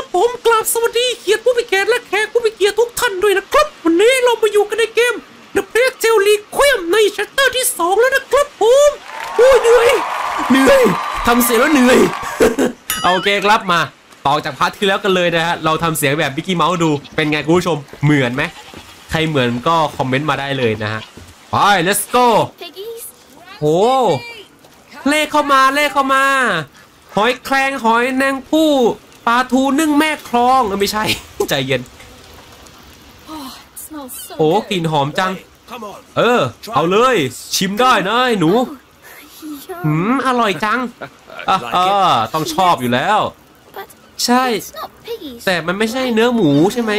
ผมกราบสวัสดีเกียรติผู้มีเกียรติและแขกผู้มีเกียรติทุกท่านด้วยนะครับวันนี้เรามาอยู่กันในเกม The Plague Tale Requiem ในชัตเตอร์ที่2แล้วนะครับผมโอ้ยเหนื่อยทำเสียงแล้วเหนื่อย โอเคครับมาต่อจากพาร์ทที่แล้วกันเลยนะฮะเราทำเสียงแบบมิกกี้เมาส์ดูเป็นไงคุณผู้ชมเหมือนไหมใครเหมือนก็คอมเมนต์มาได้เลยนะฮะไป let's go โหเลขเข้ามาหอยแครงหอยแนงผู้ปลาทูนึ่งแม่คลองไม่ใช่ ใจเย็นโอ้กลิ่นหอมจังเอาเลยชิมได้นะหนูอร่อยจังต้องชอบอยู่แล้วใช่แต่มันไม่ใช่เนื้อหมูใช่ไหม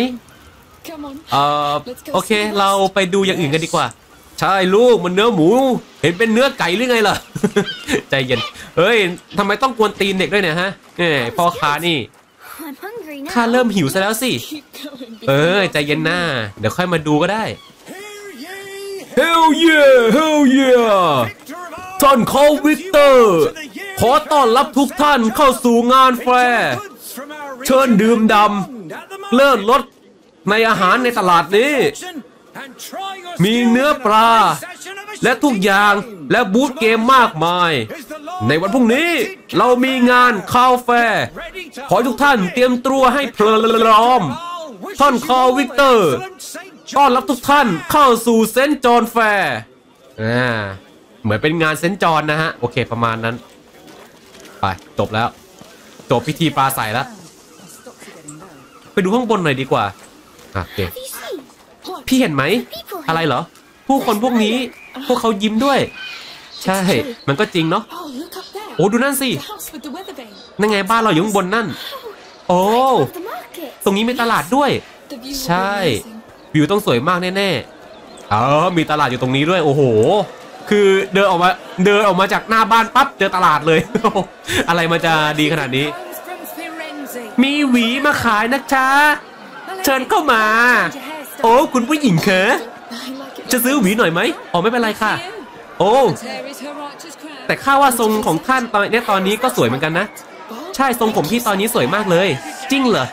โอเคเราไปดูอย่างอื่นกันดีกว่าใช่ลูกมันเนื้อหมูเห็นเป็นเนื้อไก่หรือไงล่ะ ใจเย็นเฮ้ยทำไมต้องกวนตีนเด็กด้วยเนี่ยฮะพ่อค้านี่ข้าเริ่มหิวซะแล้วสิใจเย็นหน้าเดี๋ยวค่อยมาดูก็ได้ Hell yeah ท่านคอวิกเตอร์ขอต้อนรับทุกท่านเข้าสู่งานแฟร์เชิญดื่มด่ำเลิศรสในอาหารในตลาดนี้มีเนื้อปลาและทุกอย่างและบูธเกมมากมายในวันพรุ่งนี้เรามีงานคาเฟ่ขอทุกท่านเตรียมตัวให้พร้อมท่านคอวิกเตอร์ต้อนรับทุกท่านเข้าสู่เซนต์จอห์นแฟร์เหมือนเป็นงานเซนต์จอห์นนะฮะโอเคประมาณนั้นไปจบแล้วจบพิธีปราศัยแล้วไปดูข้างบนหน่อยดีกว่าโอเคพี่เห็นไหมอะไรเหรอผู้คนพวกนี้พวกเขายิ้มด้วยใช่มันก็จริงเนาะโอ้ดูนั่นสินั่นไงบ้านเราอยู่ข้างบนนั่นโอ้ตรงนี้มีตลาดด้วยใช่วิวต้องสวยมากแน่ๆมีตลาดอยู่ตรงนี้ด้วยโอ้โหคือเดินออกมาจากหน้าบ้านปั๊บเจอตลาดเลย อะไรมันจะดีขนาดนี้มีหวีมาขายนะจ๊ะเชิญเข้ามาโอ้คุณผู้หญิงเคจะซื้อหวีหน่อยไหมอ๋อไม่เป็นไรค่ะโอ้แต่ข้าว่าทรงของท่านตอนนี้ก็สวยเหมือนกันนะใช่ทรงผมพี่ตอนนี้สวยมากเลยจริงเหรอ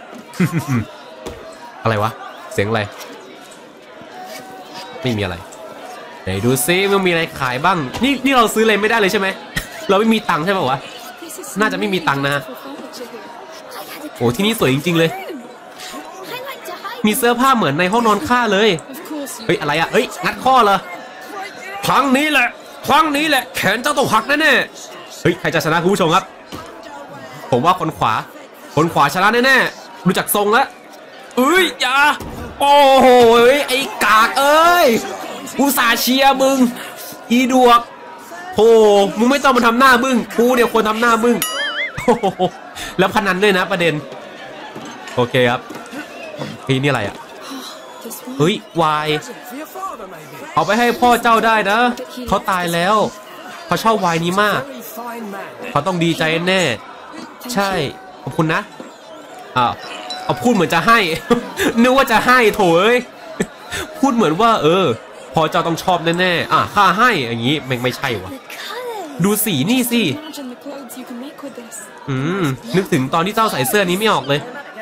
อะไรวะเสียงอะไรไม่มีอะไรไหนดูซิมันมีอะไรขายบ้างนี่เราซื้ออะไรไม่ได้เลยใช่ไหม เราไม่มีตังค์ใช่ป่าววะน่าจะไม่มีตังค์นะโอ้ที่นี่สวยจริงๆเลยมีเสื้อผ้าเหมือนในห้องนอนข้าเลยเฮ้ยอะไรอะเฮ้ยงัดข้อเหรอครั้งนี้แหละแขนเจ้าต้องหักแน่ๆเฮ้ยใครจะชนะคุณผู้ชมครับผมว่าคนขวาชนะแน่ๆรู้จักทรงแล้วอย่าโอ้โหไอ้กากเอ้ยอุตส่าห์เชียร์มึงอีดวกโธ่มึงไม่ต้องมาทำหน้าบึ้งกูเดี๋ยวควรทำหน้าบึ้งแล้วพนันด้วยนะประเด็นโอเคครับนี่อะไรอ่ะเฮ้ยวายเอาไปให้พ่อเจ้าได้นะเขาตายแล้วเขาชอบวายนี้มากเขาต้องดีใจแน่ใช่ขอบคุณนะเอาพูดเหมือนจะให้ นึกว่าจะให้โถเอ้ยพูดเหมือนว่าพ่อเจ้าต้องชอบแน่ๆข้าให้อย่างนี้ไม่ใช่วะดูสีนี่สินึกถึงตอนที่เจ้าใส่เสื้อนี้ไม่ออกเลย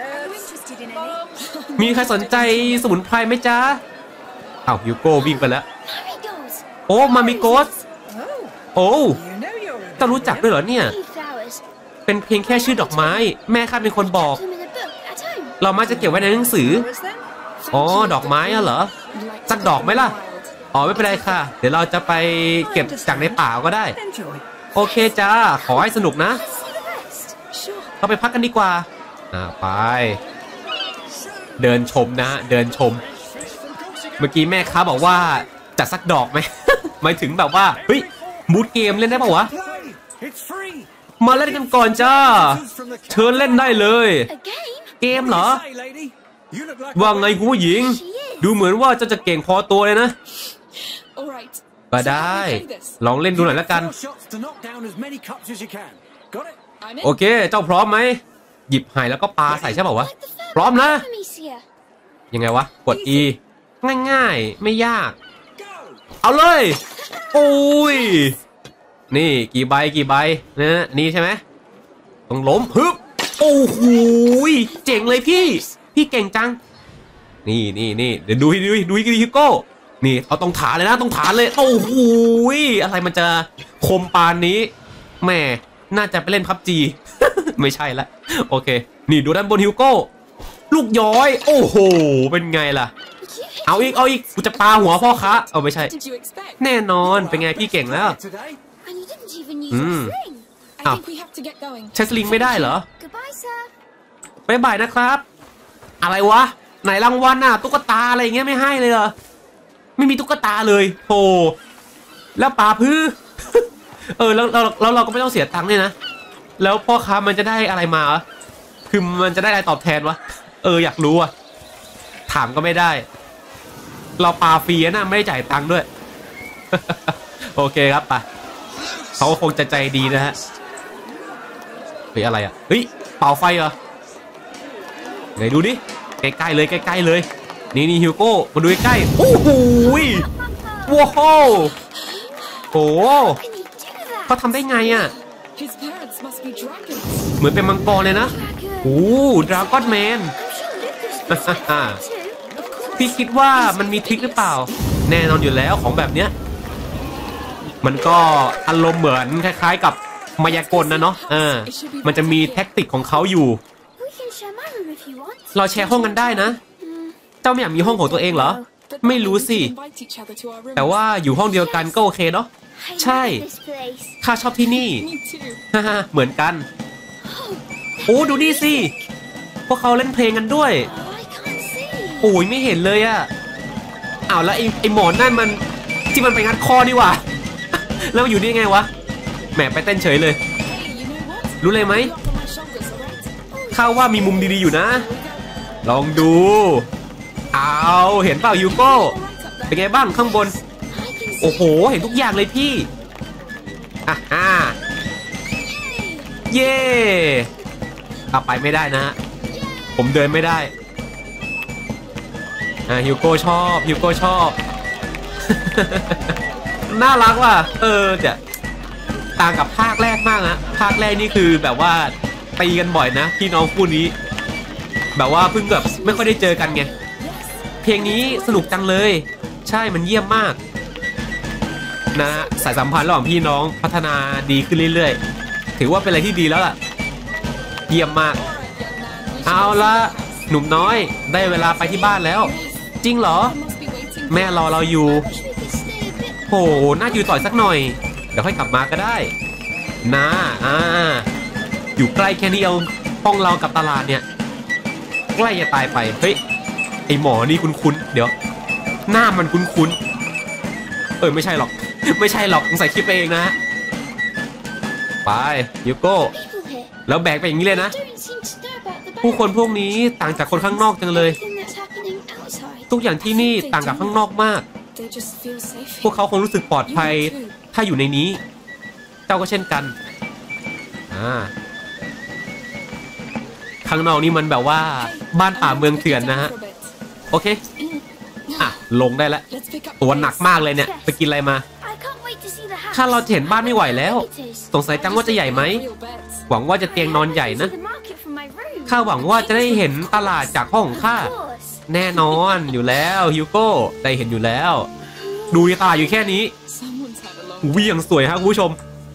มีใครสนใจสมุนไพรไหมจ๊ะฮิวโก้วิ่งไปแล้วโอ้มามิโกสโอ้เจ้ารู้จักด้วยเหรอเนี่ยเป็นเพียงแค่ชื่อดอกไม้แม่ข้าเป็นคนบอกเรามักจะเก็บไว้ในหนังสือดอกไม้เหรอสักดอกไหมล่ะไม่เป็นไรค่ะเดี๋ยวเราจะไปเก็บจากในป่าก็ได้โอเคจ้าขอให้สนุกนะเราไปพักกันดีกว่าไปเดินชมนะเดินชมเมื่อกี้แม่ค้าบอกว่าจัดสักดอกไหม หมายถึงแบบว่าเฮ้ยบูธเกมเล่นได้ป่าวะมาเล่นกันก่อนจ้าเชิญเล่นได้เลยเกมเหรอว่าไงคุณผู้หญิงดูเหมือนว่าจะเก่งพอตัวเลยนะก็ได้ลองเล่นดูหน่อยแล้วกันโอเคเจ้าพร้อมไหมหยิบไหแล้วก็ปาใส่ใช่ป่าววะพร้อมนะยังไงวะกด E ง่ายๆไม่ยากเอาเลยโอ้ยนี่กี่ใบนะนี่ใช่ไหมต้องล้มฮึบโอ้โหเจ๋งเลยพี่เก่งจังนี่เดี๋ยวดูฮิโก้นี่เอาตรงฐานเลยนะตรงฐานเลยโอ้โหอะไรมันจะคมปานนี้แม่น่าจะไปเล่นพับจี ไม่ใช่ละโอเคนี่ดูด้านบนฮิวโก้ลูกย้อยโอ้โหเป็นไงล่ะเอาอีกกูจะปาหัวพ่อค้าเอาไม่ใช่แน่นอนเป็นไงพี่เก่งแล้วอ้าวใช้สลิงไม่ได้เหรอบ๊ายบายนะครับอะไรวะไหนรางวัลน่ะตุ๊กตาอะไรเงี้ยไม่ให้เลยเหรอไม่มีตุ๊กตาเลยโธ่แล้วปาพื้อ แล้วเราก็ไม่ต้องเสียตังค์เลยนะแล้วพ่อค้ามันจะได้อะไรมาคือมันจะได้อะไรตอบแทนวะอยากรู้อะถามก็ไม่ได้เราปาฟรีนะไม่ได้จ่ายตังค์ด้วย โอเคครับไปเขาคงจะใจดีนะฮะเฮ้ยอะไรอะเฮ้ยเป่าไฟเหรอไหนดูดิใกล้ๆเลยนี่ฮิวโก้มาดูใกล้ๆโอ้โหว้าวโอ้เขาทำได้ไงอะเหมือนเป็นมังกรเลยนะโอ้ดราก้อนแมน พี่คิดว่ามันมีทริคหรือเปล่าแน่นอนอยู่แล้วของแบบเนี้ยมันก็อารมณ์เหมือนคล้ายๆกับมายากลนะเนาะมันจะมีแท็กติกของเขาอยู่เราแชร์ห้องกันได้นะเจ้าไม่อยากมีห้องของตัวเองเหรอไม่รู้สิแต่ว่าอยู่ห้องเดียวกันก็โอเคเนาะใช่ข้าชอบที่นี่ เหมือนกันโอ้ดูดิสิพวกเขาเล่นเพลงกันด้วยโอ้ยไม่เห็นเลยอะอ้าวแล้วไอหมอนนั่นมันที่มันไปงัดคอนี่หว่า แล้วมาอยู่นี่ไงวะแหมไปเต้นเฉยเลยรู้เลยไหมข้าว่ามีมุมดีๆอยู่นะลองดูเอาเห็นเปล่ายูโก้เป็นไงบ้างข้างบนโอ้โหเห็นทุกอย่างเลยพี่อ่าเย่เอาไปไม่ได้นะผมเดินไม่ได้ฮิวโก้ชอบ น่ารักว่ะจะต่างกับภาคแรกมากนะภาคแรกนี่คือแบบว่าตีกันบ่อยนะพี่น้องคู่นี้แบบว่าเพิ่งแบบไม่ค่อยได้เจอกันไงเพลงนี้สนุกจังเลยใช่มันเยี่ยมมากนะสายสัมพันธ์ระหว่างพี่น้องพัฒนาดีขึ้นเรื่อยๆถือว่าเป็นอะไรที่ดีแล้วล่ะเยี่ยมมากเอาละหนุ่มน้อยได้เวลาไปที่บ้านแล้วจริงเหรอแม่รอเราอยู่โหน่าอยู่ต่อยสักหน่อยเดี๋ยวค่อยกลับมาก็ได้นะอยู่ใกล้แค่นี้เอาห้องเรากับตลาดเนี่ยใกล้จะตายไปเฮ้ยไอหมอนี่คุ้นๆเดี๋ยวหน้ามันคุ้นๆไม่ใช่หรอกใส่คลิปเองนะไปยูโก้แล้วแบกไปอย่างนี้เลยนะผู้คนพวกนี้ต่างจากคนข้างนอกจังเลยทุกอย่างที่นี่ต่างกับข้างนอกมากพวกเขาคงรู้สึกปลอดภัยถ้าอยู่ในนี้เจ้าก็เช่นกันข้างนอกนี่มันแบบว่าบ้านป่าเมืองเถื่อนนะฮะโอเคลงได้แล้วตัวหนักมากเลยเนี่ยไปกินอะไรมาถ้าเราเห็นบ้านไม่ไหวแล้วสงสัยจังว่าจะใหญ่ไหมหวังว่าจะเตียงนอนใหญ่นะข้าหวังว่าจะได้เห็นตลาดจากห้องของข้าแน่นอนอยู่แล้วฮิวโก้ได้เห็นอยู่แล้วดูตลาดอยู่แค่นี้วิ่งสวยครับคุณผู้ชม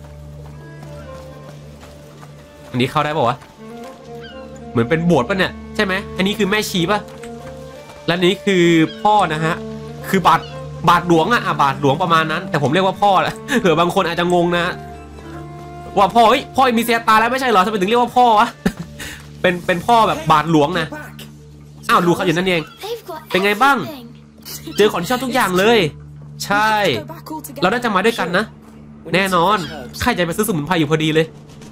อันนี้เข้าได้ป่าวะเหมือนเป็นโบสถ์ป่ะเนี่ยใช่ไหมอันนี้คือแม่ชีป่ะและนี้คือพ่อนะฮะคือบาทหลวงบาทหลวงประมาณนั้นแต่ผมเรียกว่าพ่อแหละเผื่อบางคนอาจจะงงนะว่าพ่อมีเสียตาแล้วไม่ใช่เหรอทำไมถึงเรียกว่าพ่อวะเป็นพ่อแบบบาทหลวงนะดูเขาอยู่นั่นเองเป็นไงบ้างเจอของที่ชอบทุกอย่างเลยใช่เราน่าจะมาด้วยกันนะแน่นอนข้าจะไปซื้อสมุนไพรอยู่พอดีเลย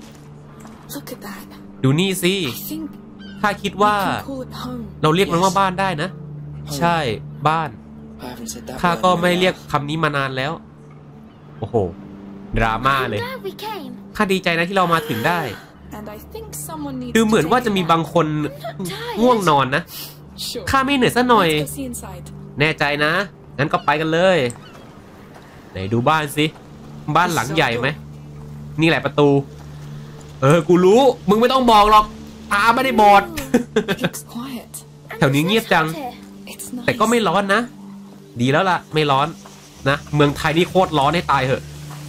ดูนี่สิข้าคิดว่าเราเรียกมันว่าบ้านได้นะใช่บ้านข้าก็ไม่เรียกคำนี้มานานแล้วโอ้โหดราม่าเลยข้าดีใจนะที่เรามาถึงได้ดูเหมือนว่าจะมีบางคนง่วงนอนนะข้าไม่เหนื่อยซะหน่อยแน่ใจนะงั้นก็ไปกันเลยไหนดูบ้านสิบ้านหลังใหญ่ไหมนี่แหละประตูกูรู้มึงไม่ต้องบอกหรอกตาไม่ได้บอด แถวนี้เงียบจัง แต่ก็ไม่ร้อนนะ ดีแล้วล่ะไม่ร้อนนะเมืองไทยนี่โคตรร้อนให้ตายเหอะ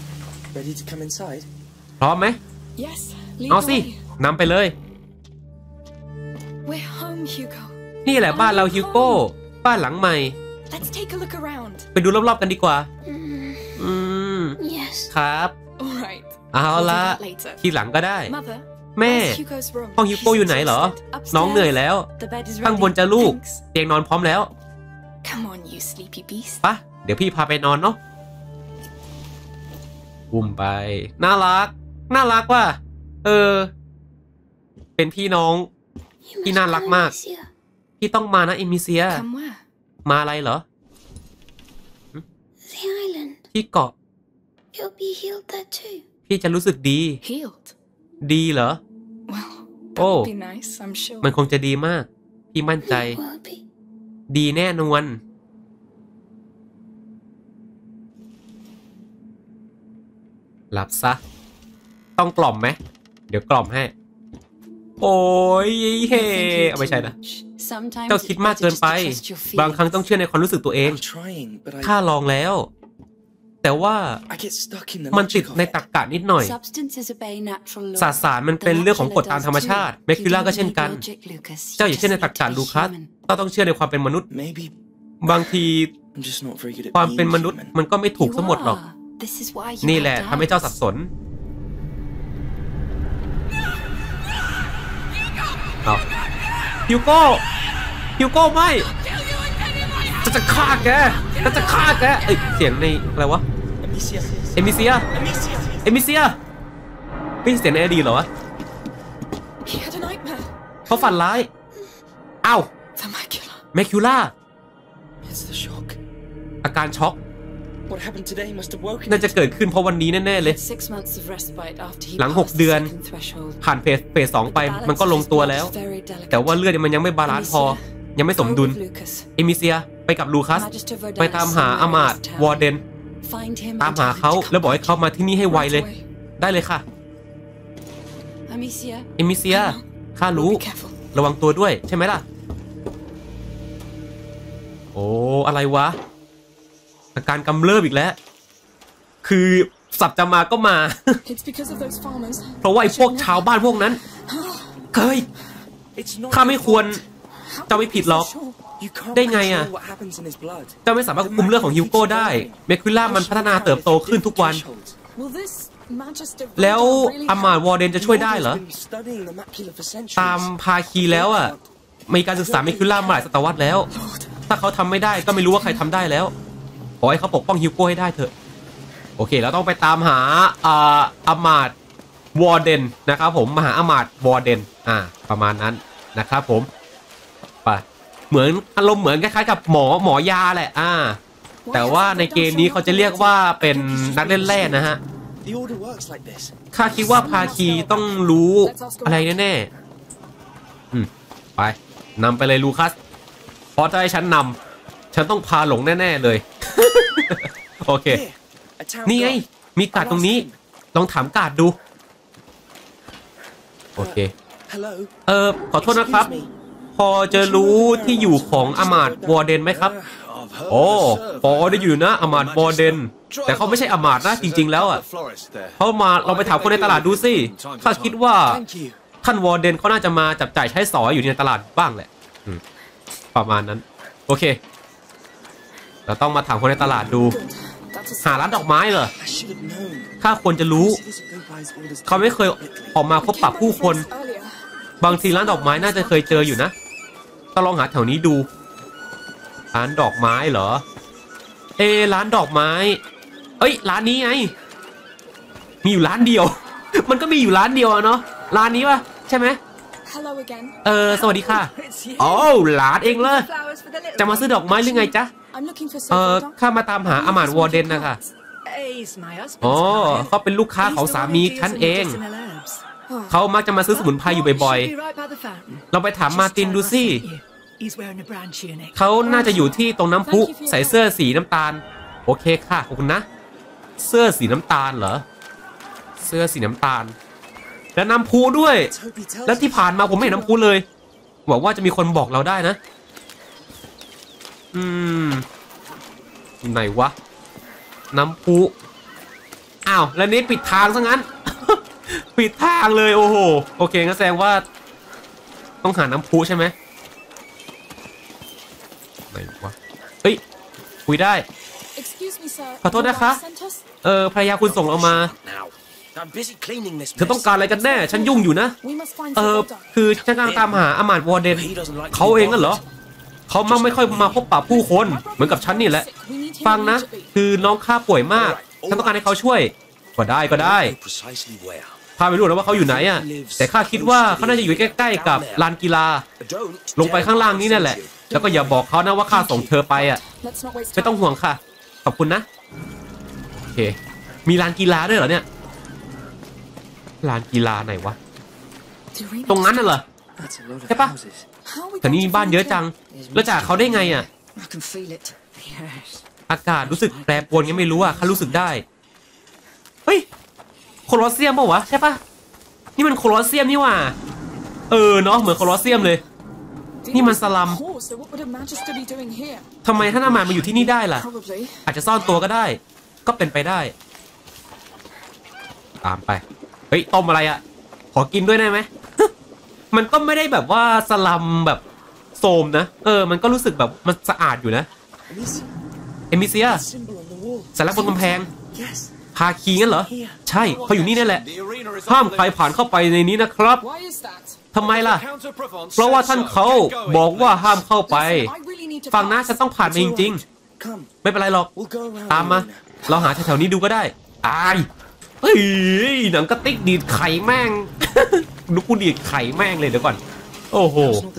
พร้อมไหมเอาสินำไปเลยนี่แหละบ้านเราฮิวโก้บ้านหลังใหม่ไปดูรอบๆกันดีกว่าครับเอาละทีหลังก็ได้แม่ห้องฮิวโก้อยู่ไหนเหรอน้องเหนื่อยแล้วข้างบนจะลูกเตียงนอนพร้อมแล้วปะเดี๋ยวพี่พาไปนอนเนาะอุ้มไปน่ารักน่ารักว่ะเป็นพี่น้องที่น่ารักมากพี่ต้องมานะเอมิเซียมาอะไรเหรอที่เกาะพี่จะรู้สึกดีดีเหรอโอ้มันคงจะดีมากพี่มั่นใจดีแน่นอนหลับซะต้องกล่อมไหมเดี๋ยวกล่อมให้โอ้ยเฮ้ไม่ใช่นะเจ้าคิดมากเกินไปบางครั้งต้องเชื่อในความรู้สึกตัวเองข้าลองแล้วแต่ว่ามันติดในตรรกะนิดหน่อยสสารมันเป็นเรื่องของกฎตามธรรมชาติเมคิล่าก็เช่นกันเจ้าอย่าเชื่อในตรรกะลูคัสต้องเชื่อในความเป็นมนุษย์บางทีความเป็นมนุษย์มันก็ไม่ถูกทั้งหมดหรอกนี่แหละทำให้เจ้าสับสนฮิวโก้ฮิวโก้ไม่จะฆ่าแกจะฆ่าแกเสียงในอะไรวะเอมิเซียเอมิเซียเป็นเสียงในอดีตเหรอวะเขาฝันร้ายอ้าวแมคิล่าอาการช็อกน่าจะเกิดขึ้นเพราะวันนี้แน่ๆเลยหลัง6 เดือนผ่านเฟส 2ไปมันก็ลงตัวแล้วแต่ว่าเลือดมันยังไม่บาลานซ์พอยังไม่สมดุลเอมิเซียไปกับลูคัสไปตามหาอามาดวอร์เดนตามหาเขาแล้วบอกให้เขามาที่นี่ให้ไวเลยได้เลยค่ะเอมิเซียข้ารู้ระวังตัวด้วยใช่ไหมล่ะโอ้อะไรวะอาการกำเริบอีกแล้วคือสับจะมาก็มา เพราะว่าไอ้พวกชาวบ้านพวกนั้นเฮ้ยข้าไม่ควรเจ้าไม่ผิดหรอกได้ไงอ่ะเจ้าไม่สามารถควบคุมเลือดของฮิวโก้ได้เมคิล่ามันพัฒนาเติบโตขึ้นทุกวันแล้วอามาดวอร์เดนจะช่วยได้เหรอตามภาคีแล้วอ่ะมีการศึกษาเมคิล่ามาหลายศตวรรษแล้วถ้าเขาทำไม่ได้ก็ไม่รู้ว่าใครทำได้แล้วขอให้เขาปกป้องฮิวโก้ให้ได้เถอะโอเคเราต้องไปตามหาอามาดวอร์เดนนะครับผมมาหาอามาดวอร์เดนประมาณนั้นนะครับผมไปเหมือนอารมณ์เหมือนคล้ายๆกับหมอยาแหละแต่ว่าในเกมนี้เขาจะเรียกว่าเป็นนักเล่นแร่นะฮะข้าคิดว่าภาคีต้องรู้อะไรแน่ๆไปนำไปเลยลูคัสเพราะถ้าให้ฉันนำฉันต้องพาหลงแน่ๆเลยโอเคนี่ไงมีการ์ดตรงนี้ลองถามการ์ดดูโอเคขอโทษนะครับพอจะรู้ที่อยู่ของอามาดวอร์เดนไหมครับโอ้พอได้อยู่นะอามาดวอร์เดนแต่เขาไม่ใช่อามาดนะจริงๆแล้วเขามาเราไปถามคนในตลาดดูสิข้าคิดว่าท่านวอร์เดนเขาน่าจะมาจับจ่ายใช้สอยอยู่ในตลาดบ้างแหละประมาณนั้นโอเคเราต้องมาถามคนในตลาดดูหาร้านดอกไม้เหรอข้าควรจะรู้เขาไม่เคยออกมาพบปะผู้คนบางทีร้านดอกไม้น่าจะเคยเจออยู่นะต้องลองหาแถวนี้ดูร้านดอกไม้เหรอร้านดอกไม้ร้านนี้ไงมีอยู่ร้านเดียว มันก็มีอยู่ร้านเดียวเนาะร้านนี้ป่ะใช่ไหมสวัสดีค่ะโอ้หลานเองเลยจะมาซื้อดอกไม้หรือไงจ๊ะข้ามาตามหาอามาดวอร์เดนนะคะอ๋อเขาเป็นลูกค้าของสามีฉันเองเขามักจะมาซื้อสมุนไพรอยู่บ่อยๆเราไปถามมาตินดูสิเขาน่าจะอยู่ที่ตรงน้ำพุใส่เสื้อสีน้ำตาลโอเคค่ะขอบคุณนะเสื้อสีน้ำตาลเหรอเสื้อสีน้ำตาลและน้ำพุด้วยและที่ผ่านมาผมไม่เห็นน้ำพุเลยหวังว่าจะมีคนบอกเราได้นะไหนวะน้ำพุอ้าวแล้วนี้ปิดทางซะงั้น ปิดทางเลยโอ้โหโอเคงั้นแสดงว่าต้องหาน้ำพุใช่ไหมไหนวะเฮ้ยคุยได้ขอโทษนะคะภรรยาคุณส่งเรามาเธอต้องการอะไรกันแน่ฉันยุ่งอยู่นะคือฉันกำลังตามหาอมาตย์วอร์เดนเขาเองนั่นเหรอเขามักไม่ค่อยมาพบปะผู้คนเหมือนกับฉันนี่แหละฟังนะคือน้องข้าป่วยมากฉันต้องการให้เขาช่วยก็ได้พาไปดูนะว่าเขาอยู่ไหนอ่ะแต่ข้าคิดว่าเขาน่าจะอยู่ใกล้ๆกับลานกีฬาลงไปข้างล่างนี้นั่นแหละแล้วก็อย่าบอกเขานะว่าข้าส่งเธอไปอ่ะไม่ต้องห่วงค่ะขอบคุณนะโอเคมีลานกีฬาด้วยเหรอเนี่ยลานกีฬาไหนวะตรงนั้นน่ะเหรอใช่ปะแต่นี่บ้านเยอะจังแล้วจากเขาได้ไงอ่ะอากาศรู้สึกแปรปรวนยังไม่รู้อ่ะข้ารู้สึกได้เฮ้ยโคลอสเซียมป่าวะใช่ปะนี่มันโคลอสเซียมนี่ว่ะเนาะเหมือนโคลอสเซียมเลยนี่มันสลัมทำไมท่านอามาตย์มาอยู่ที่นี่ได้ล่ะอาจจะซ่อนตัวก็ได้ก็เป็นไปได้ตามไปเฮ้ยต้มอะไรอ่ะขอกินด้วยได้ไหม มันก็ไม่ได้แบบว่าสลัมแบบโสมนะมันก็รู้สึกแบบมันสะอาดอยู่นะเอมิเซียสัญลักษณ์บนกำแพงพาคีงั้นเหรอใช่เขาอยู่นี่นั่นแหละห้ามใครผ่านเข้าไปในนี้นะครับทำไมล่ะเพราะว่าท่านเขาบอกว่าห้ามเข้าไปฟังนะฉันต้องผ่านไปจริงๆไม่เป็นไรหรอกตามมาเราหาแถวๆนี้ดูก็ได้เฮ้ยหนังกระติกดีดไข่แม่ง ดูกูดีดไข่แม่งเลยเดี๋ยวก่อนโอ้โห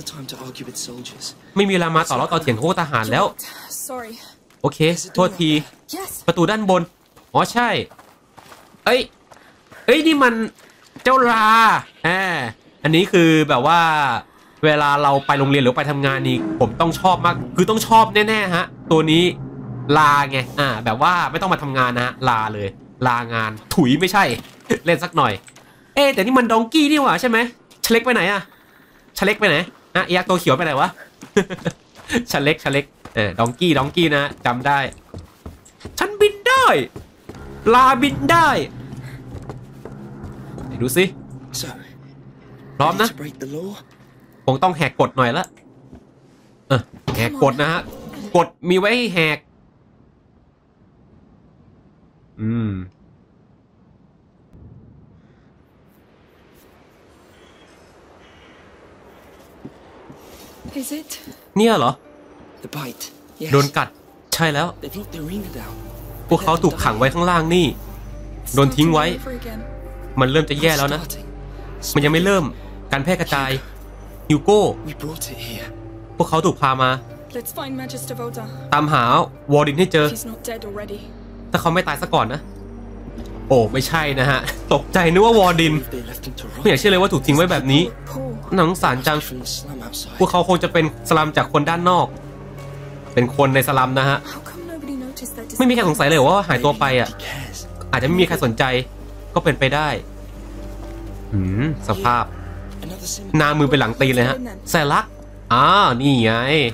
ไม่มีเวลามาต่อล้อต่อเถียงกับพวกทหารแล้วโอเคโทษทีประตูด้านบนอ๋อใช่เอ้ยนี่มันเจ้าลาอันนี้คือแบบว่าเวลาเราไปโรงเรียนหรือไปทำงานนี่ผมต้องชอบมากคือต้องชอบแน่ๆฮะตัวนี้ลาไงแบบว่าไม่ต้องมาทำงานนะลาเลยลางานถุยไม่ใช่ เล่นสักหน่อยแต่นี่มันดองกี้นี่หว่าใช่ไหมชเล็กไปไหนอะชเล็กไปไหนยักษ์ตัวเขียวไปไหนวะ ชเล็กดองกี้นะจำได้ฉันบินได้ลาบินได้ไหนดูสิพร้อมนะคงต้องแหกกฎหน่อยละแหกกฎนะฮะกฎมีไว้ให้แหกเนี่ยเหรอโดนกัดใช่แล้วพวกเขาถูกขังไว้ข้างล่างนี่โดนทิ้งไว้มันเริ่มจะแย่แล้วนะมันยังไม่เริ่มการแพร่กระจายฮิวโก้พวกเขาถูกพามาตามหาวอร์ดินให้เจอถ้าเขาไม่ตายซะก่อนนะโอ้ไม่ใช่นะฮะตกใจนึกว่าวอร์ดินไม่อยากเชื่อเลยว่าถูกทิ้งไว้แบบนี้น่าสงสารจังพวกเขาคงจะเป็นสลัมจากคนด้านนอกเป็นคนในสลัมนะฮะไม่มีใครสงสัยเลยว่าหายตัวไปอาจจะไม่มีใครสนใจก็เป็นไปได้สภาพหน้ามือเป็นหลังตีเลยฮะแซลักนี่ไง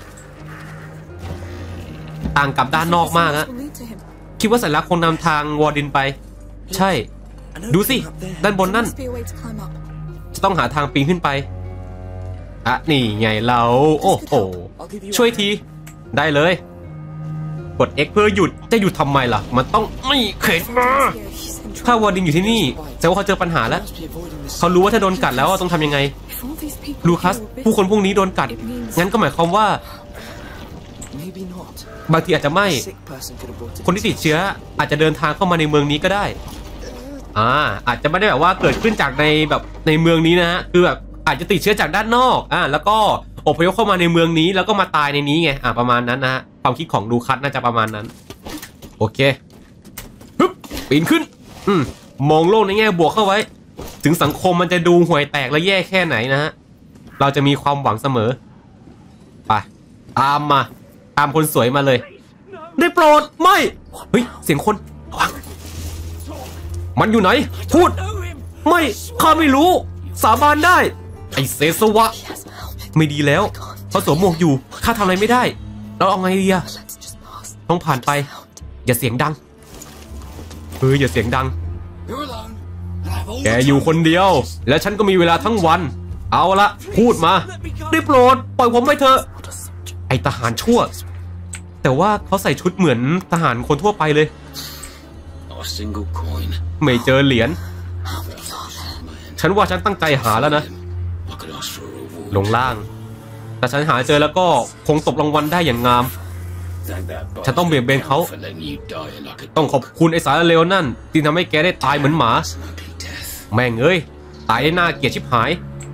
ต่างกับด้านนอกมากนะคิดว่าแซลักคงนำทางวอร์ดินไปใช่ดูสิด้านบนนั่นจะต้องหาทางปีนขึ้นไปนี่ไงเราโอ้โหช่วยทีได้เลยกด X เพื่อหยุดจะหยุดทำไมล่ะมันต้องไม่เข็นมาถ้าวอร์ดินอยู่ที่นี่แสดงว่าเขาเจอปัญหาแล้วเขารู้ว่าถ้าโดนกัดแล้วต้องทำยังไงลูคัสผู้คนพวกนี้โดนกัดงั้นก็หมายความว่าบางทีอาจจะไม่คนที่ติดเชื้ออาจจะเดินทางเข้ามาในเมืองนี้ก็ได้อาจจะไม่ได้แบบว่าเกิดขึ้นจากในเมืองนี้นะฮะคือแบบอาจจะติดเชื้อจากด้านนอกแล้วก็อพยพเข้ามาในเมืองนี้แล้วก็มาตายในนี้ไงประมาณนั้นนะฮะความคิดของลูคัสน่าจะประมาณนั้นโอเคฮึบปีนขึ้นมองโลกในแง่บวกเข้าไว้ถึงสังคมมันจะดูห่วยแตกและแย่แค่ไหนนะฮะเราจะมีความหวังเสมอไปตามคนสวยมาเลยได้โปรดไม่เฮ้ยเสียงคนระวังมันอยู่ไหนพูดไม่ข้าไม่รู้สาบานได้ไอเซสวะไม่ดีแล้วเขาสวมหมวกอยู่ข้าทำอะไรไม่ได้เราเอาไงดีอะต้องผ่านไปอย่าเสียงดังอย่าเสียงดังแกอยู่คนเดียวและฉันก็มีเวลาทั้งวันเอาละพูดมาได้โปรดปล่อยผมไปเถอะไอทหารชั่วแต่ว่าเขาใส่ชุดเหมือนทหารคนทั่วไปเลยไม่เจอเหรียญฉันว่าฉันตั้งใจหาแล้วนะลงล่างแต่ฉันหาเจอแล้วก็คงตบรางวัลได้อย่างงามฉันต้องเบี่ยงเบนเขาต้องขอบคุณไอ้สารเลวนั่นที่ทำให้แกได้ตายเหมือนหมาแม่งเอ้ยตายได้น่าเกลียดชิบหาย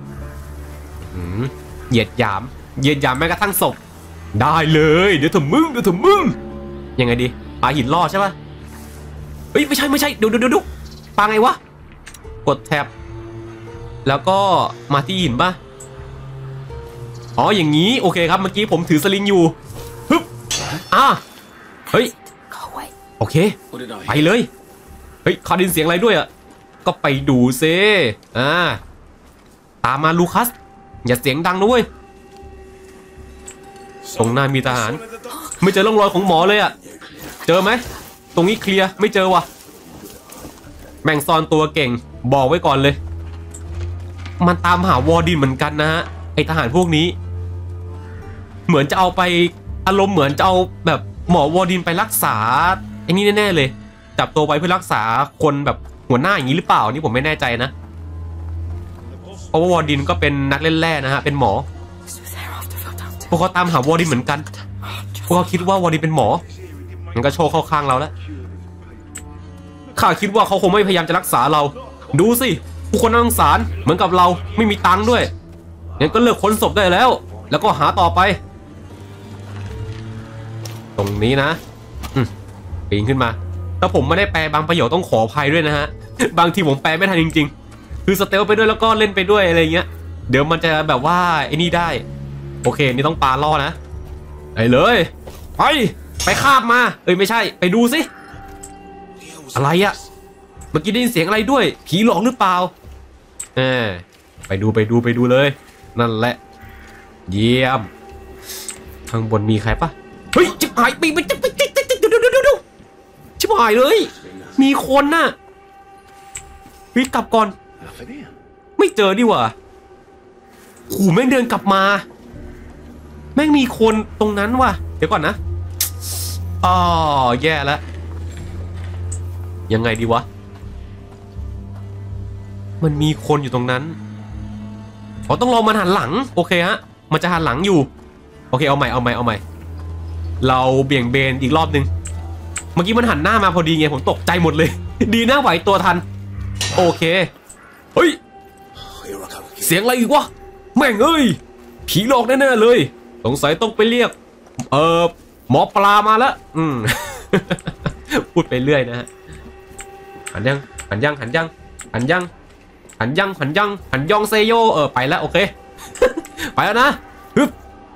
เหยียดหยามแม้กระทั่งศพได้เลยเดี๋ยวเถอะมึงยังไงดีปาหินล่อใช่ปะเฮ้ยไม่ใช่เดี๋ยวปาไงวะกดแท็บแล้วก็มาที่หินป่ะอ๋ออย่างนี้โอเคครับเมื่อกี้ผมถือสลิงอยู่ฮึบเฮ้ยโอเคไปเลยเฮ้ยเขาดินเสียงอะไรด้วยอ่ะก็ไปดูเซตามมาลูคัสอย่าเสียงดังนะเว้ยตรงหน้ามีทหารไม่เจอร่องรอยของหมอเลยอ่ะเจอไหมตรงนี้เคลียร์ไม่เจอว่ะแม่งซ่อนตัวเก่งบอกไว้ก่อนเลยมันตามหาวอร์ดินเหมือนกันนะฮะไอทหารพวกนี้เหมือนจะเอาไปอารมณ์เหมือนจะเอาแบบหมอวอร์ดินไปรักษาไอ้นี่แน่ๆเลยจับตัวไปเพื่อรักษาคนแบบหัวหน้าอย่างนี้หรือเปล่านี่ผมไม่แน่ใจนะเพราะว่าวอร์ดินก็เป็นนักเล่นแร่นะฮะเป็นหมอพวกเขาตามหาวอร์ดินเหมือนกันพวกเขาคิดว่าวอร์ดินเป็นหมอมันก็โชว์เข้าข้างเราแล้วข้าคิดว่าเขาคงไม่พยายามจะรักษาเราดูสิผู้คนน่าสงสารเหมือนกับเราไม่มีตังค์ด้วยงั้นก็เลิกค้นศพได้แล้วก็หาต่อไปตรงนี้นะปีนขึ้นมาถ้าผมไม่ได้แปลบางประโยคต้องขออภัยด้วยนะฮะบางทีผมแปลไม่ทันจริงๆคือสเตลไปด้วยแล้วก็เล่นไปด้วยอะไรเงี้ยเดี๋ยวมันจะแบบว่าไอ้นี่ได้โอเคนี่ต้องปาล่อนะไปเลยไปคาบมาไม่ใช่ไปดูสิอะไรอะเมื่อกี้ได้ยินเสียงอะไรด้วยผีหลอกหรือเปล่าไปดูเลยนั่นแหละเยี่ยมข้างบนมีใครปะเฮ้ยจิบหายปีไปจิบดูจิบหายเลยมีคนน่ะวิ่งกลับก่อนไม่เจอดิว่ะขู่แม่งเดินกลับมาแม่งมีคนตรงนั้นว่ะเดี๋ยวก่อนนะแย่แล้วยังไงดีวะมันมีคนอยู่ตรงนั้นต้องรอมันหันหลังโอเคฮะมันจะหันหลังอยู่โอเคเอาใหม่เราเบี่ยงเบนอีกรอบนึงเมื่อกี้มันหันหน้ามาพอดีไงผมตกใจหมดเลยดีนะไหวตัวทันโอเคเฮ้ยเสียงอะไรอีกวะแม่งเอ้ยผีหลอกแน่ๆเลยสงสัยต้องไปเรียกหมอปลามาแล้วพูดไปเรื่อยนะฮะหันยองเซโยไปแล้วโอเคไปแล้วนะฮึบ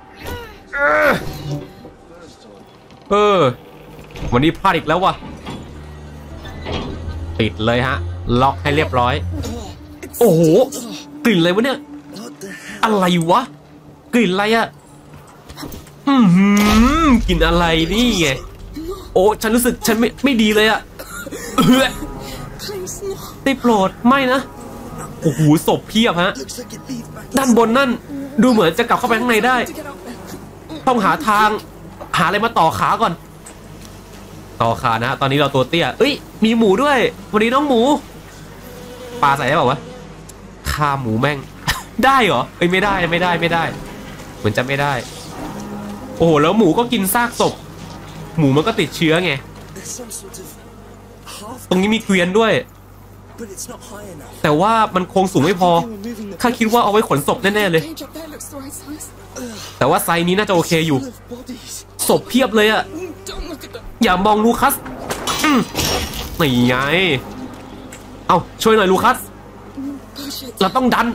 วันนี้พลาดอีกแล้ววะปิดเลยฮะล็อกให้เรียบร้อยโอ้โหกลิ่นอะไรวะเนี่ยอะไรวะกลิ่นอะไรอะกลิ่นอะไรนี่ไงโอ้ฉันรู้สึกฉันไม่ดีเลยอะได้โปรดไม่นะโอ้โหศพเพียบฮะด้านบนนั่นดูเหมือนจะกลับเข้าไปข้างในได้ต้องหาทางหาอะไรมาต่อขาก่อนต่อขานะตอนนี้เราตัวเตี้ยมีหมูด้วยวันนี้น้องหมูปลาใส่ได้เปล่าวะฆ่าหมูแม่งได้เหรอไม่ได้เหมือนจะไม่ได้โอ้โหแล้วหมูก็กินซากศพหมูมันก็ติดเชื้อไงตรงนี้มีเกวียนด้วยแต่ว่ามันคงสูงไม่พอข้าคิดว่าเอาไว้ขนศพแน่ๆเลยแต่ว่าไซส์นี้น่าจะโอเคอยู่ศพเพียบเลยอะอย่ามองลูคัสนี่ไงเอาช่วยหน่อยลูคัสเราต้องดัน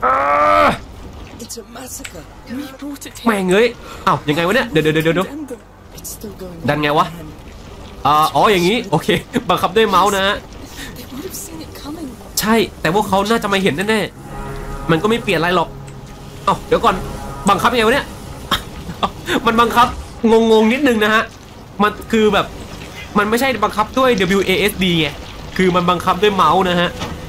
แม่งเอ้ยยังไงวะเนี่ยเดี๋ยวดันไงวะอ๋ออย่างนี้โอเคบังคับด้วยเมาส์นะฮะใช่แต่พวกเขาน่าจะมาเห็นแน่ๆมันก็ไม่เปลี่ยนอะไรหรอกเอ้าเดี๋ยวก่อนบังคับยังไงวะเนี่ยมันบังคับงงนิดนึงนะฮะมันคือแบบมันไม่ใช่บังคับด้วย WASD ไงคือมันบังคับด้วยเมาส์นะฮะ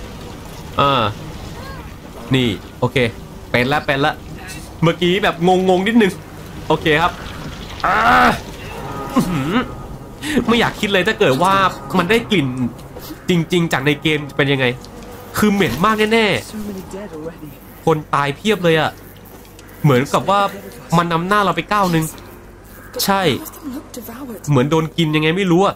นี่โอเคเป็นละเมื่อกี้แบบงงนิดนึงโอเคครับไม่อยากคิดเลยถ้าเกิดว่ามันได้กลิ่นจริงๆจากในเกมจะเป็นยังไงคือเหม็นมากแน่ๆคนตายเพียบเลยอะเหมือนกับว่ามันนำหน้าเราไปก้าวนึงใช่เหมือนโดนกินยังไงไม่รู้อะ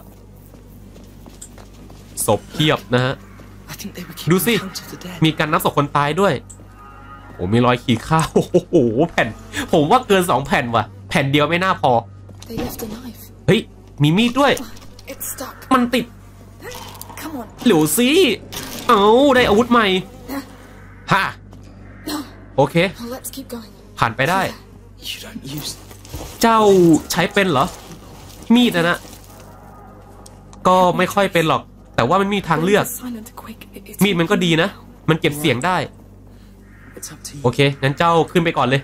ศพเพียบนะฮะดูสิมีการนับศพคนตายด้วยโอ้มีรอยขีดข่าวโอ้โหแผ่นผมว่าเกิน2 แผ่นว่ะแผ่นเดียวไม่น่าพอเฮ้ยมีมีดด้วยมันติดเหลวสิเอาได้อาวุธใหม่ฮะโอเคผ่านไปได้เจ้าใช้เป็นเหรอมีดนะก็ไม่ค่อยเป็นหรอกแต่ว่ามันมีทางเลือกมีดมันก็ดีนะมันเก็บเสียงได้โอเคงั้นเจ้าขึ้นไปก่อนเลย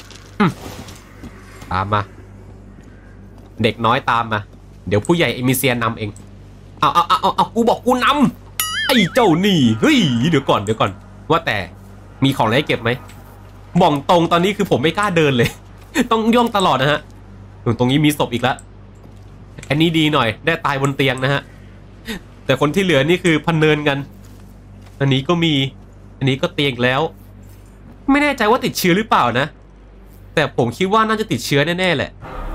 ตามมาเด็กน้อยตามมาเดี๋ยวผู้ใหญ่เอมิเซียนำเองเอากูบอกกูนำไอ้เจ้านี่เฮ้ยเดี๋ยวก่อนว่าแต่มีของอะไรให้เก็บไหมบอกตรงตอนนี้คือผมไม่กล้าเดินเลยต้องย่องตลอดนะฮะตรงนี้มีศพอีกแล้วอันนี้ดีหน่อยได้ตายบนเตียงนะฮะแต่คนที่เหลือนี่คือพันเนินกันอันนี้ก็มีอันนี้ก็เตียงแล้วไม่แน่ใจว่าติดเชื้อหรือเปล่านะแต่ผมคิดว่าน่าจะติดเชื้อแน่ๆแหละ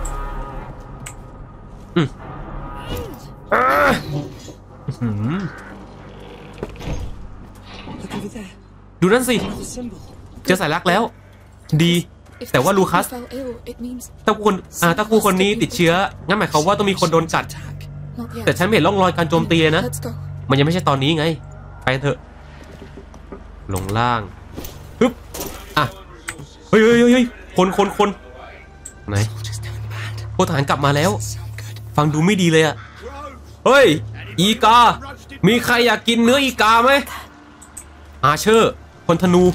ดูนั่นสิเจอสายลักแล้วดีแต่ว่าลูคัสถ้าผู้คนนี้ติดเชื้องั้นหมายความว่าต้องมีคนโดนกัดแต่ฉันไม่เห็นร่องรอยการโจมตีเลยนะมันยังไม่ใช่ตอนนี้ไงไปเถอะลงล่างปึ๊บเฮ้ยคนไหนพลทหารกลับมาแล้วฟังดูไม่ดีเลยอะเฮ้ยอีกามีใครอยากกินเนื้ออีกาไหมอาเชอร์คนธนู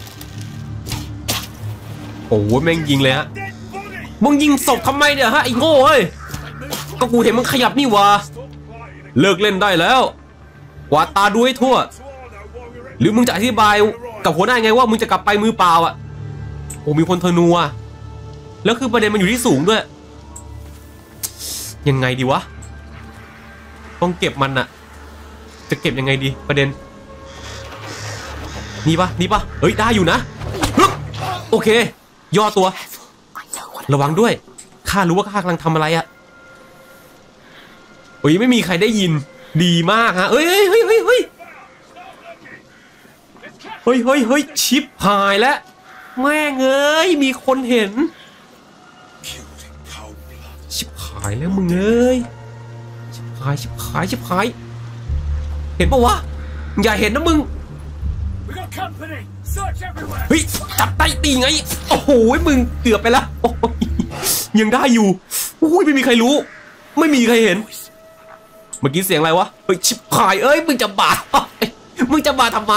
โอ้โหแม่งยิงเลยฮะมึงยิงศพทำไมเนี่ยฮะไอ้โง่เฮ้ยก็กูเห็นมึงขยับนี่วะเลิกเล่นได้แล้วกวาดตาดูให้ทั่วหรือมึงจะอธิบายกับหัวหน้าไงว่ามึงจะกลับไปมือเปล่าอ่ะโอ้มีคนธนูอ่ะแล้วคือประเด็นมันอยู่ที่สูงด้วยยังไงดีวะต้องเก็บมันอะจะเก็บยังไงดีประเด็นนี่ปะเฮ้ยได้อยู่นะโอเคย่อตัวระวังด้วยข้ารู้ว่าข้ากำลังทำอะไรอะโอ้ยไม่มีใครได้ยินดีมากฮะเฮ้ยชิปหายแล้วแม่งเอ้ยมีคนเห็นชิบหายแล้วมึงเอ้ยชิบหายเห็นปะวะอย่าเห็นนะมึงเฮ้ยจับใต้ตีไงโอ้โหมึงเกือบไปแล้วยังได้อยู่โอ้ยไม่มีใครรู้ไม่มีใครเห็นเมื่อกี้เสียงอะไรวะเฮ้ยชิบหายเอ้ยมึงจะบาดทำไม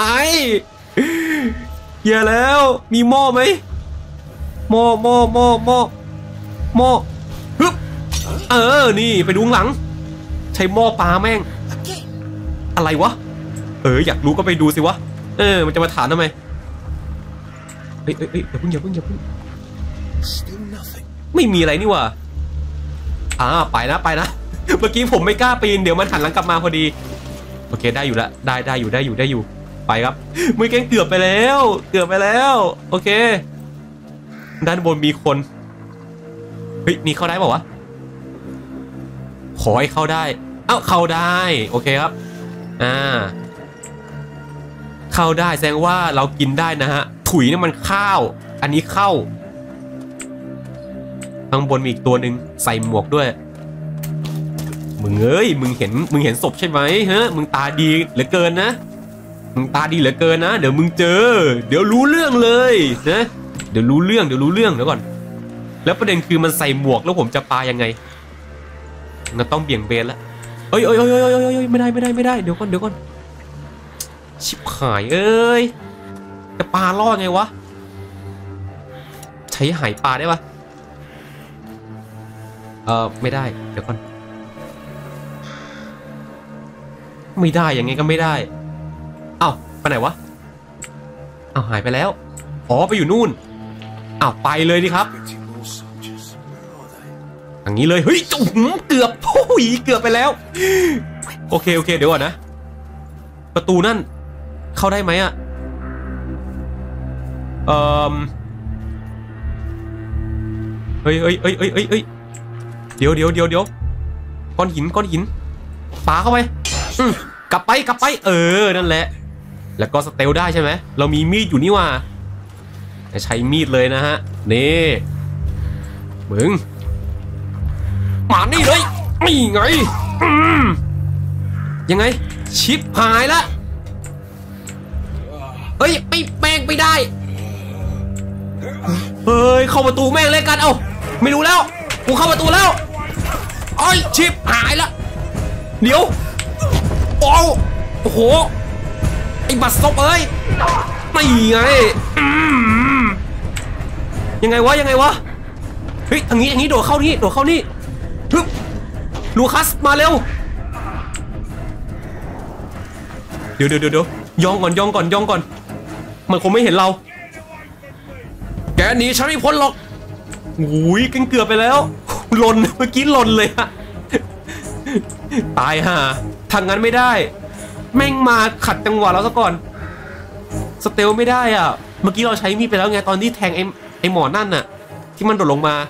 อย่าแล้วมีหม้อไหมหม้อฮึบนี่ไปดูข้างหลังใช้หม้อปลาแม่งอะไรวะอยากรู้ก็ไปดูสิวะมันจะมาถามทำไมเฮ้ยอย่าเพิ่งไม่มีอะไรนี่วะไปนะเมื่อกี้ผมไม่กล้าปีนเดี๋ยวมันหันหลังกลับมาพอดีโอเคได้อยู่ละได้อยู่ไปครับเมื่อกี้เกือบไปแล้วโอเคด้านบนมีคนเฮ้ยนี่เข้าได้เปล่าวะขอให้เข้าได้เข้าได้โอเคครับเข้าได้แสดงว่าเรากินได้นะฮะถุยนี่มันข้าวอันนี้เข้าข้างบนมีอีกตัวหนึ่งใส่หมวกด้วยมึงมึงเห็นศพใช่ไหมฮะมึงตาดีเหลือเกินนะเดี๋ยวมึงเจอเดี๋ยวรู้เรื่องเลยนะเดี๋ยวรู้เรื่องเดี๋ยวก่อนแล้วประเด็นคือมันใส่หมวกแล้วผมจะปายังไงมันต้องเบี่ยงเบนแล้วเอ้ยไม่ได้เดี๋ยวก่อนชิบหายเอ้ยจะปลาล่อไงวะใช้หายปลาได้ปะไม่ได้เดี๋ยวก่อนไม่ได้ยังไงก็ไม่ได้เอ้าไปไหนวะเอ้าหายไปแล้วอ๋อไปอยู่นู่นอ้าวไปเลยดิครับอย่างนี้เลยเฮ้ยจุ๋มเกือบโอ้ยเกือบไปแล้วโอเคเดี๋ยวก่อนนะประตูนั่นเข้าได้ไหมอะเฮ้ยเดี๋ยวก้อนหินปาเข้าไปกลับไปนั่นแหละแล้วก็สเตลได้ใช่ไหมเรามีมีดอยู่นี่ว่าจะใช้มีดเลยนะฮะนี่มึงมานี่เลยนี่ไงยังไงชิปหายละเฮ้ยไปแม่งไปได้เฮ้ยเข้าประตูแม่งเลยกันเอ้าไม่รู้แล้วกูเข้าประตูแล้วไอ้ชิปหายละเดี๋ยวโอ้โหไอ้บัตรซบเอ้ยไม่ไงยังไงวะเฮ้ยทางนี้โดดเข้านี่ฮึบลูคัสมาเร็วเดี๋ยวยองก่อนมันคงไม่เห็นเราแกหนีฉันไม่พ้นหรอกอุ้ยเกือบไปแล้วหล่นเมื่อกี้หล่นเลยฮะตายห่าทางนั้นไม่ได้แม่งมาขัดจังหวะเราซะก่อนสเตลไม่ได้อ่ะเมื่อกี้เราใช้มีดไปแล้วไงตอนที่แทงไอ้หมอนั่นน่ะที่มันโดดลงมา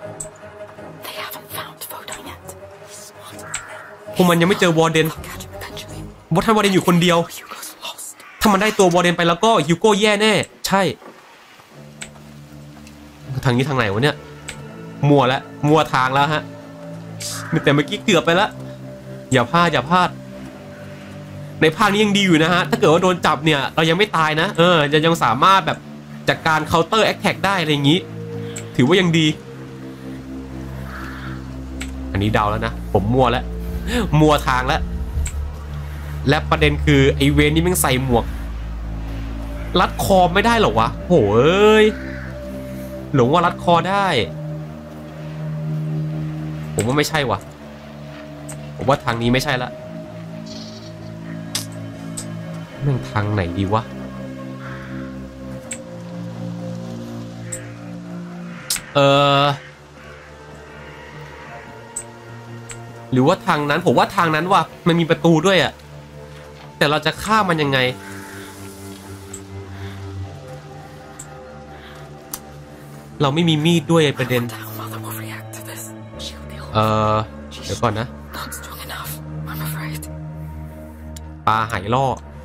พวกมันยังไม่เจอวอร์เดนท่านวอร์เดนอยู่คนเดียวถ้ามันได้ตัววอร์เดนไปแล้วก็ฮิวโก้แย่แน่ใช่ทางนี้ทางไหนวะเนี่ยมัวทางแล้วฮะแต่เมื่อกี้เกือบไปแล้วอย่าพลาดในภาคนี้ยังดีอยู่นะฮะถ้าเกิดว่าโดนจับเนี่ยเรายังไม่ตายนะยังสามารถแบบจากการเคาน์เตอร์แอคแท็กได้อะไรอย่างนี้ถือว่ายังดีอันนี้เดาแล้วนะผมมัวทางแล้วและประเด็นคือไอเวนนี่มันใส่หมวกรัดคอไม่ได้หรอวะโหยหลงว่ารัดคอได้ผมว่าไม่ใช่วะผมว่าทางนี้ไม่ใช่ละแม่งทางไหนดีวะหรือว่าทางนั้นผมว่าทางนั้นว่ะมันมีประตูด้วยอะแต่เราจะฆ่ามันยังไงเราไม่มีมีดด้วยประเด็นเดี๋ยวก่อนนะปลาหายล่อ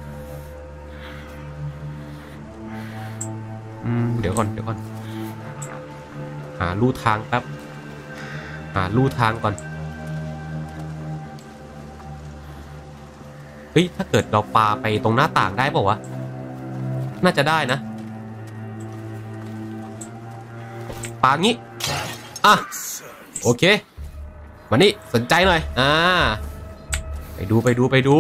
เดี๋ยวก่อนหาลู่ทางแป๊บหาลู่ทางก่อนเฮ้ยถ้าเกิดเราปาไปตรงหน้าต่างได้ป่าววะน่าจะได้นะปางี้โอเคมานี่สนใจหน่อยไปดู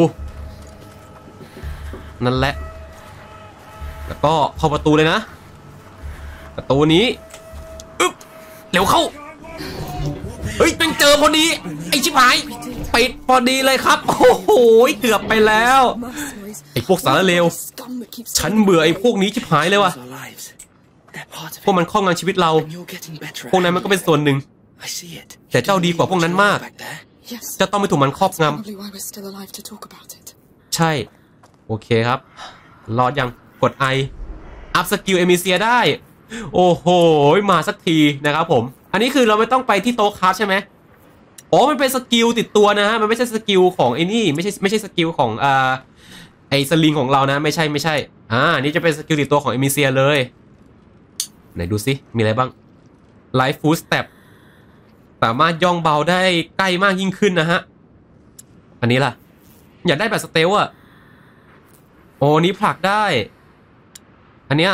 นั่นแหละแล้วก็เข้าประตูเลยนะประตูนี้เร็วเข้าเฮ้ยเป็นเจอพอดีไอ้ชิบหายปิดพอดีเลยครับโอ้โหเกือบไปแล้วไอ้พวกสารเลวฉันเบื่อไอ้พวกนี้ชิบหายเลยว่ะพวกมันครอบงำชีวิตเราพวกนั้นมันก็เป็นส่วนหนึ่งแต่เจ้าดีกว่าพวกนั้นมากเจ้าต้องไม่ถูกมันครอบงำใช่โอเคครับรอดยังกด I อัพสกิลเอมิเซียได้โอ้โหมาสักทีนะครับผมอันนี้คือเราไม่ต้องไปที่โต๊ะคราฟใช่ไหมอ๋อมันเป็นสกิลติดตัวนะฮะมันไม่ใช่สกิลของไอ้นี่ไม่ใช่สกิลของไอ้สลิงของเรานะไม่ใช่นี่จะเป็นสกิลติดตัวของเอมิเซียเลยไหนดูซิมีอะไรบ้างไลฟ์ฟูดสเต็ปสามารถย่องเบาได้ใกล้มากยิ่งขึ้นนะฮะอันนี้ล่ะอยากได้แบบสเตลอะโอ้นี้ผลักได้อันเนี้ย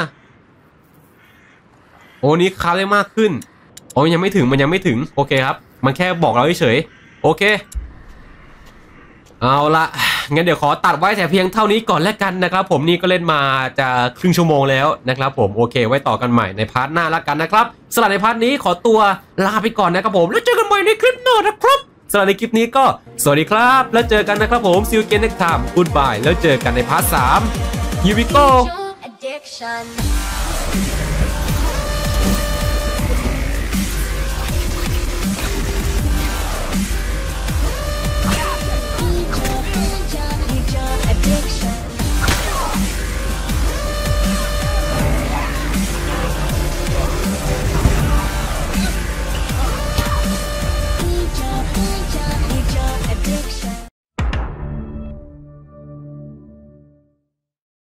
โอ้นี้คาร์ได้มากขึ้นโอ้มันยังไม่ถึงโอเคครับมันแค่บอกเราเฉยโอเคเอาละงั้นเดี๋ยวขอตัดไว้แต่เพียงเท่านี้ก่อนแล้วกันนะครับผมนี่ก็เล่นมาจะครึ่งชั่วโมงแล้วนะครับผมโอเคไว้ต่อกันใหม่ในพาร์ทหน้าแล้วกันนะครับสำหรับในพาร์ทนี้ขอตัวลาไปก่อนนะครับผมแล้วเจอกันใหม่ในคลิปหน้านะครับสำหรับในคลิปนี้ก็สวัสดีครับแล้วเจอกันนะครับผม see you again next time goodbye แล้วเจอกันในพาร์ท 3 here we go